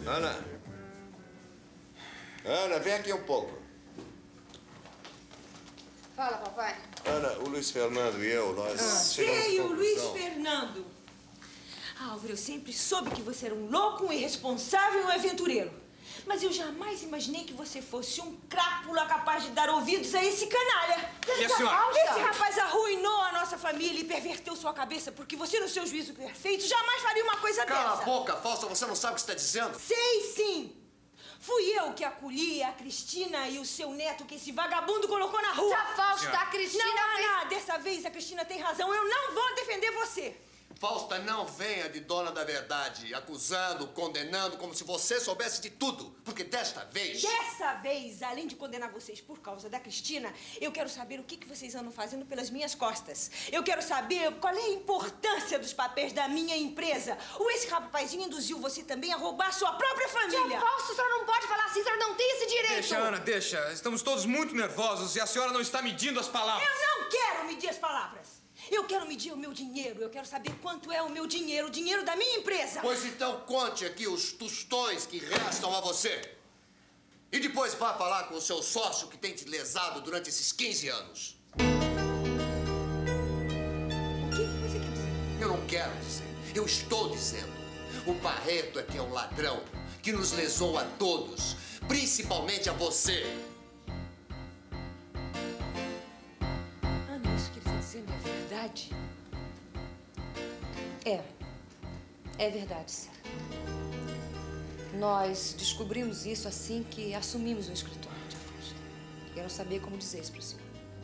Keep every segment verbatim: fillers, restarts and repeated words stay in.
Ana. Ana, vem aqui um pouco. Fala, papai. Ana, o Luiz Fernando e eu, nós... Ah, Sei, o Luiz Fernando. Álvaro, eu sempre soube que você era um louco, um irresponsável e um aventureiro. Mas eu jamais imaginei que você fosse um crápula capaz de dar ouvidos a esse canalha. E a senhora? Esse rapaz arruinou a nossa família e perverteu sua cabeça, porque você, no seu juízo perfeito, jamais faria uma coisa dessa. Cala a boca, Fausta, você não sabe o que está dizendo? Sei sim. Fui eu que acolhi a Cristina e o seu neto que esse vagabundo colocou na rua. Já, Fausta, a Cristina... Não, Ana, dessa vez a Cristina tem razão. Eu não vou defender você. Fausta, não venha de dona da verdade, acusando, condenando, como se você soubesse de tudo. Porque desta vez... Dessa vez, além de condenar vocês por causa da Cristina, eu quero saber o que, que vocês andam fazendo pelas minhas costas. Eu quero saber qual é a importância dos papéis da minha empresa. Ou esse rapazinho induziu você também a roubar a sua própria família. Tia Fausta, a senhora não pode falar assim, a senhora não tem esse direito. Deixa, Ana, deixa. Estamos todos muito nervosos e a senhora não está medindo as palavras. Eu não quero medir as palavras. Eu quero medir o meu dinheiro. Eu quero saber quanto é o meu dinheiro, o dinheiro da minha empresa. Pois então conte aqui os tostões que restam a você. E depois vá falar com o seu sócio que tem te lesado durante esses quinze anos. O que você quer dizer? Eu não quero dizer. Eu estou dizendo. O Barreto é que é um ladrão que nos lesou a todos, principalmente a você. Ana, isso que ele está dizendo é verdade? É. É verdade, Sara. Nós descobrimos isso assim que assumimos o escritório, tia Fausta. Quero saber como dizer isso para o senhor.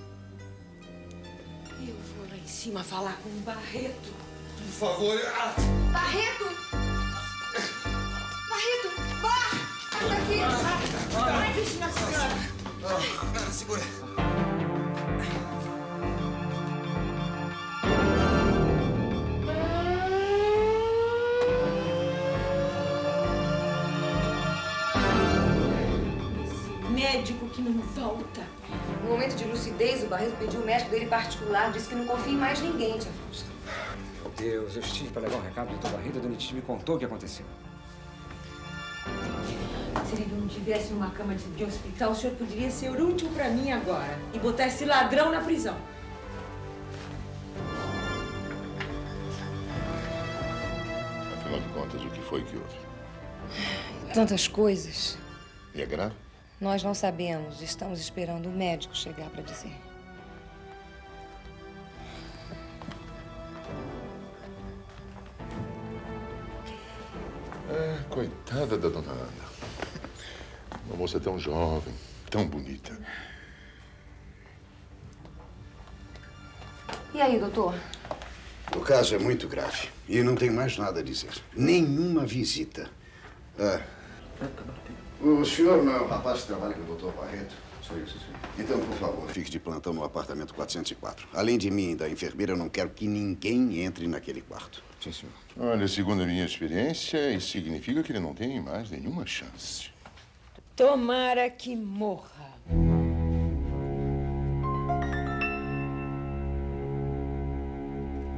Eu vou lá em cima falar com o Barreto. Por favor. Ah. Barreto! Barreto! Bar! Sai daqui! Vai, Cristina, senhora! Ah, segura. Médico que não volta. No momento de lucidez, o Barreto pediu o médico dele particular, disse que não confia em mais ninguém, tia Fausta. Meu Deus, eu estive para levar um recado do doutor Barreto e a dona Titi me contou o que aconteceu. Se ele não tivesse numa cama de, de hospital, o senhor poderia ser útil para mim agora e botar esse ladrão na prisão. Afinal de contas, o que foi que houve? Tantas coisas. E é grave? Nós não sabemos. Estamos esperando o médico chegar para dizer. É, coitada da dona Ana. Uma moça tão jovem, tão bonita. E aí, doutor? O caso é muito grave e não tem mais nada a dizer. Nenhuma visita. Ah. O senhor não é o rapaz que trabalha com o doutor Barreto? Sou isso, senhor. Então, por favor, fique de plantão no apartamento quatrocentos e quatro. Além de mim e da enfermeira, eu não quero que ninguém entre naquele quarto. Sim, senhor. Olha, segundo a minha experiência, isso significa que ele não tem mais nenhuma chance. Tomara que morra.